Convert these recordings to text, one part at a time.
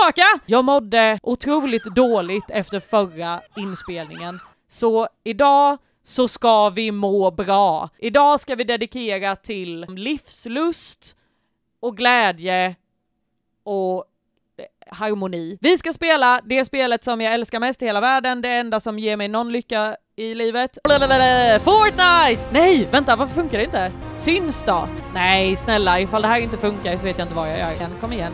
tillbaka! Jag mådde otroligt dåligt efter förra inspelningen. Så idag så ska vi må bra. Idag ska vi dedikera till livslust och glädje och harmoni. Vi ska spela det spelet som jag älskar mest i hela världen. Det enda som ger mig någon lycka i livet. Fortnite! Nej, vänta, varför funkar det inte? Syns då? Nej, snälla, ifall det här inte funkar så vet jag inte vad jag gör. Kom igen.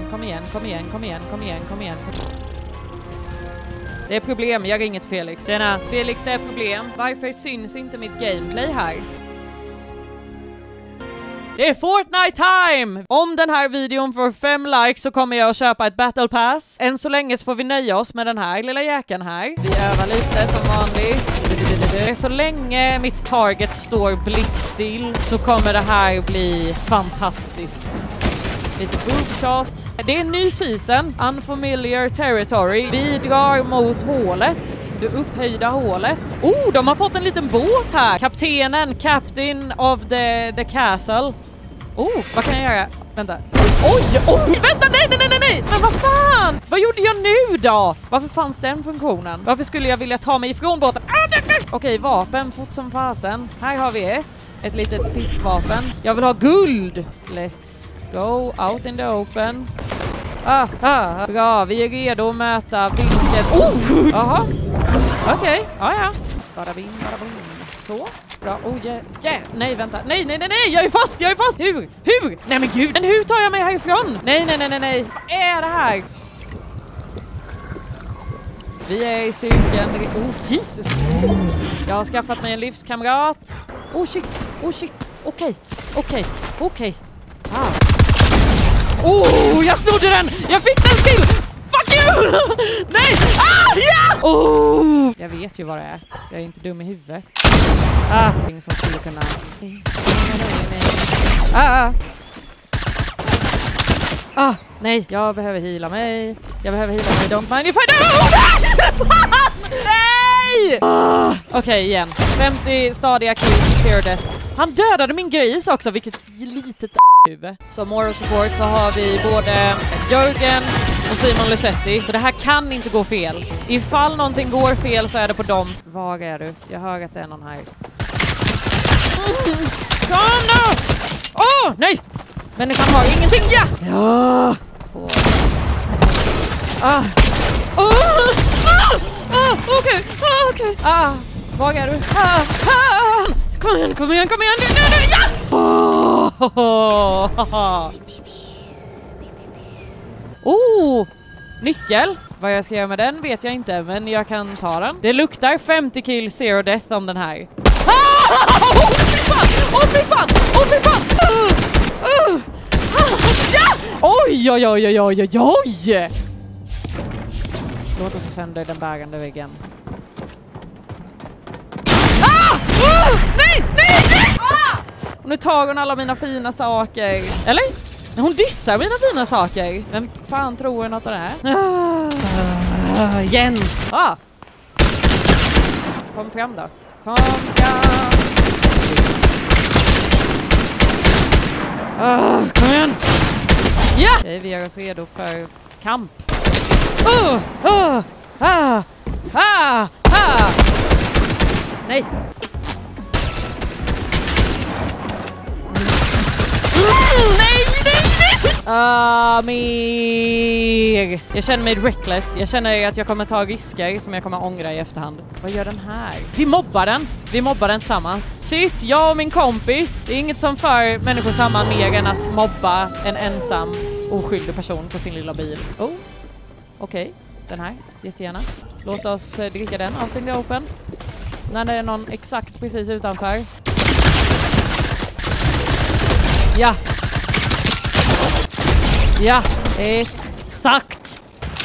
Det är problem, jag ringer till Felix. Tjena, Felix, det är problem. Varför syns inte mitt gameplay här? Det är Fortnite time! Om den här videon får 5 likes så kommer jag att köpa ett battle pass. Än så länge så får vi nöja oss med den här lilla jäkeln här. Vi övar lite som vanligt. Så länge mitt target står blickstill så kommer det här bli fantastiskt. Lite boobshot. Det är en ny season. Unfamiliar territory. Vi drar mot hålet. Det upphöjda hålet. Oh, de har fått en liten båt här. Kaptenen, captain of the castle. Oh, vad kan jag göra? Vänta. Oj, vänta, nej. Men vad fan? Vad gjorde jag nu då? Varför fanns den funktionen? Varför skulle jag vilja ta mig ifrån båten? Okej, vapen, fort som fasen. Här har vi ett litet pissvapen. Jag vill ha guld. Let's go out in the open. Bra, vi är redo att möta vilket... Jaha. Okej, ja. Bara bing. Så, bra. Nej, vänta. Nej, jag är fast. Hur? Nej men gud, men hur tar jag mig härifrån? Nej. Vad är det här? Vi är i cirkeln. Oh, Jesus. Jag har skaffat mig en livskamrat. Oh shit. Okej. Oh, jag snodde den! Jag fick den till! Fuck you! Nej! Ja! Oh! Jag vet ju vad det är. Jag är inte dum i huvudet. Ingen som skulle kunna... Nej, jag behöver heala mig. Don't mind if I do! Nej! Okej, igen. 50 stadiga kills, 0 death. Han dödade min gris också, vilket litet huvud. Som moral support så har vi både Jörgen och Simon Lusetti. Så det här kan inte gå fel. Ifall någonting går fel så är det på dem. Var är du? Jag hör att det är någon här. Kom nu! Nej! Människan har ingenting, ja! Okej. Var är du? Kom igen. Ja! Nyckel. Vad jag ska göra med den vet jag inte, men jag kan ta den. Det luktar 50 kill, 0 death om den här. Fy fan! Oj! Låt oss sönder den bärande väggen. Nej! Och nu tar hon alla mina fina saker. Eller? Hon dissar mina fina saker. Vem fan tror hon att det är? Igen! Kom fram då. Kom igen! Ja! Okej, vi gör oss redo för kamp. Nej! Mer. Jag känner mig reckless. Jag känner att jag kommer ta risker som jag kommer ångra i efterhand. Vad gör den här? Vi mobbar den tillsammans. Shit, jag och min kompis. Det är inget som för människor samman mer än att mobba en ensam oskyldig person på sin lilla bil. Okej. Den här, jättegärna. Låt oss dricka den. Allting är open. När det är någon exakt precis utanför. Ja, exakt.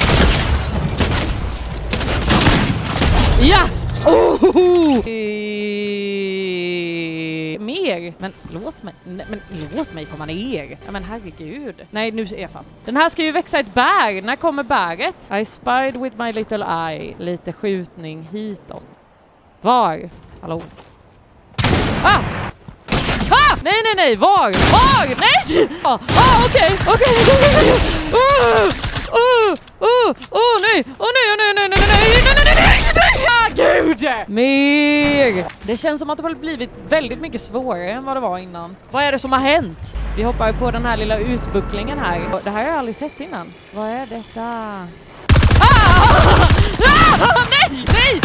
Ja! Mer. Men låt mig komma ner. Ja, men herregud. Nej, nu är jag fast. Den här ska ju växa ett bär. När kommer bäret? I spied with my little eye. Lite skjutning hitåt. Var? Hallå? Nej. Var? Nej! Okej. Nej! Ah, gud! Mer! Det känns som att det har blivit väldigt mycket svårare än vad det var innan. Vad är det som har hänt? Vi hoppar på den här lilla utbucklingen här. Det här har jag aldrig sett innan. Vad är detta? Nej!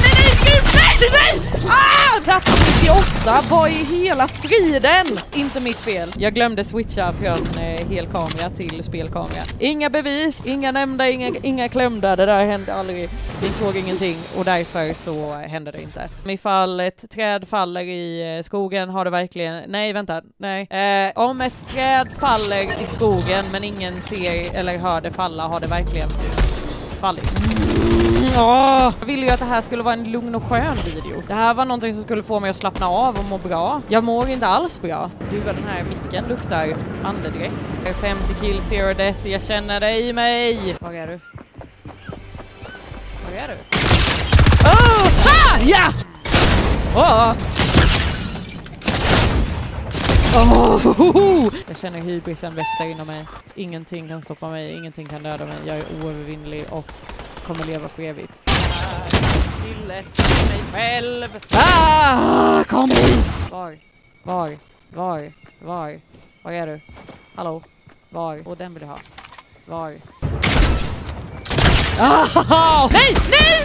Plats 98, vad i hela friden? Inte mitt fel. Jag glömde switcha från helkamera till spelkamera. Inga bevis, inga nämnda, inga klämda. Det där hände aldrig. Vi såg ingenting och därför så hände det inte. Ifall ett träd faller i skogen har det verkligen... Nej, vänta. Nej. Om ett träd faller i skogen men ingen ser eller hör det falla har det verkligen fallit. Jag ville ju att det här skulle vara en lugn och skön video. Det här var någonting som skulle få mig att slappna av och må bra. Jag mår inte alls bra. Du, vad den här micken luktar andedräkt. 50 kill, 0 death. Jag känner dig i mig. Var är du? Var är du? Ja! Jag känner hybrisen växa inom mig. Ingenting kan stoppa mig, ingenting kan döda mig. Jag är oövervinnlig och kommer leva för evigt. Tillät mig själv. Kom hit! Var är du? Hallå? Var? Och den vill du ha. Var? Nej!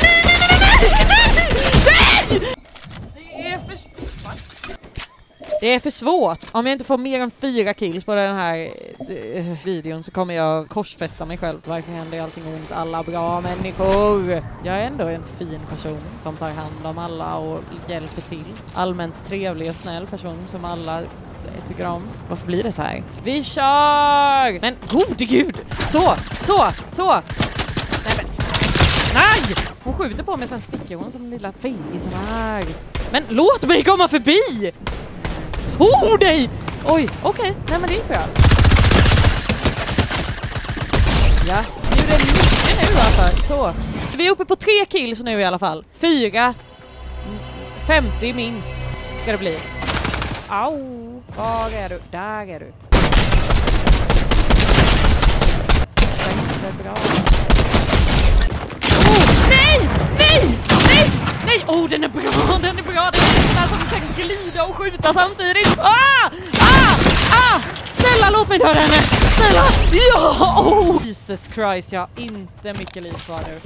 Det är för svårt. Om jag inte får mer än 4 kills på den här videon så kommer jag korsfästa mig själv. Varför händer allting ont? Alla bra människor. Jag är ändå en fin person som tar hand om alla och hjälper till. Allmänt trevlig och snäll person som alla tycker om. Varför blir det så här? Vi kör! Men gode gud! Så! Nej! Hon skjuter på mig, sen sticker hon som en lilla fingis här. Men låt mig komma förbi! Nej! Oj, okej. Nej, men det är bra. Ja, nu är det mycket nu alltså. Så. Vi är uppe på 3 kills nu i alla fall. 4. 50 minst ska det bli. Au! Var är du? Där är du. Det är bra. Nej! Den är bra. Den är nästan som kan glida och skjuta samtidigt. Snälla, låt mig döda henne. Snälla. Ja! Jesus Christ, jag har inte mycket liv kvar nu.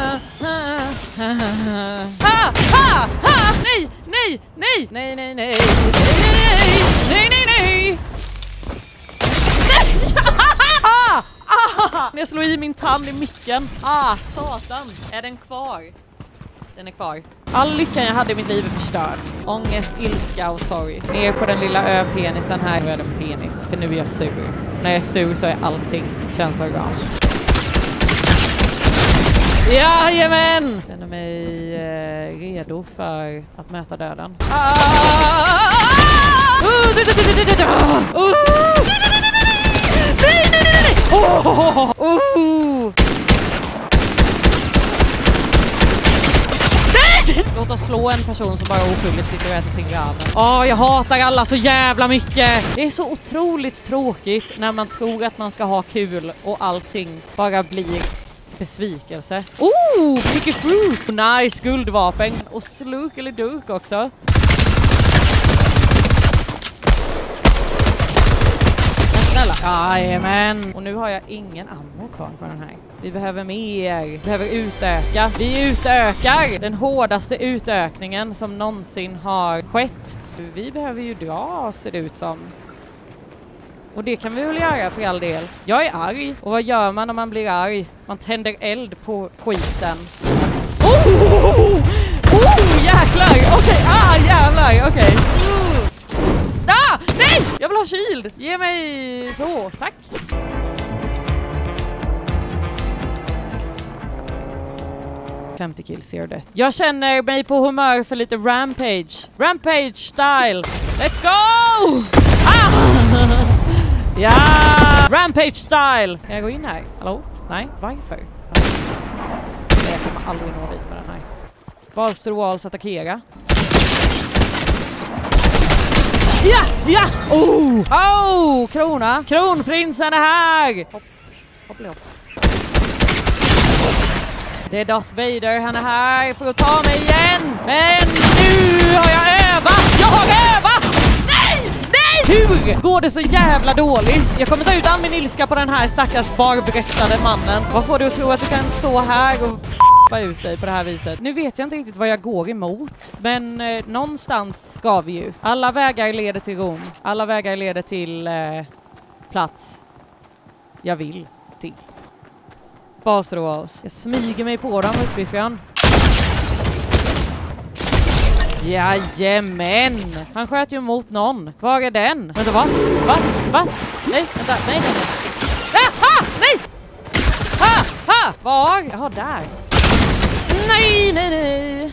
Nej. Jag slår i min tand i micken. Satan. Är den kvar? Den är kvar. All lyckan jag hade i mitt liv är förstört. Ångest, ilska och sorg. Ner på den lilla ö-penisen här. Nu är det en penis. För nu är jag sur. När jag är sur så är allting känslorgan. Jajamän! Jag känner mig redo för att möta döden. Låt oss slå en person som bara oskyldigt sitter och äter sin ramen. Jag hatar alla så jävla mycket. Det är så otroligt tråkigt när man tror att man ska ha kul och allting bara blir besvikelse. Picky fruit. Nice, guldvapen. Och sluk eller duk också. Jajamän. Och nu har jag ingen ammo kvar på den här. Vi behöver mer. Vi behöver utöka. Vi utökar. Den hårdaste utökningen som någonsin har skett. Vi behöver ju dra, ser det ut som. Och det kan vi väl göra för all del. Jag är arg. Och vad gör man när man blir arg? Man tänder eld på skiten. Jäklar. Okej. Jävlar. Okej. Nej! Jag vill ha shield! Ge mig så, tack! $50 kills, 0 death. Jag känner mig på humör för lite rampage. Rampage style! Let's go! Ja! Rampage style! Kan jag gå in här? Hallå? Nej, varför? Jag kommer aldrig nå dit med den här. Balls to the walls, attackera. Ja! Krona! Kronprinsen är här! Hopp. Det är Darth Vader, han är här för att ta mig igen. Men nu har jag övat! Jag har övat! Nej! Nej! Hur går det så jävla dåligt? Jag kommer ta ut all min ilska på den här stackars barbröstade mannen. Vad får du att tro att du kan stå här och ut dig på det här viset? Nu vet jag inte riktigt vad jag går emot. Men någonstans ska vi ju. Alla vägar leder till Rom. Alla vägar leder till plats jag vill till. Bastrås. Jag smyger mig på dem uppifrån. Jajamän! Han sköt ju mot någon. Var är den? Vänta, va? Va? Va? Nej, vänta. Nej, nej, nej. Ah, nej! Ha! Ha! Var? Jaha, där. Nej, nej, nej.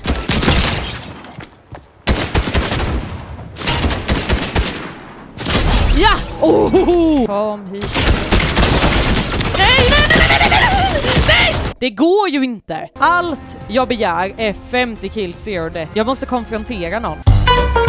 Ja! Oh! Kom hit. Nej, nej, nej, nej, nej, nej, nej! Det går ju inte. Allt jag begär är 50 kills, 0 death. Jag måste konfrontera någon.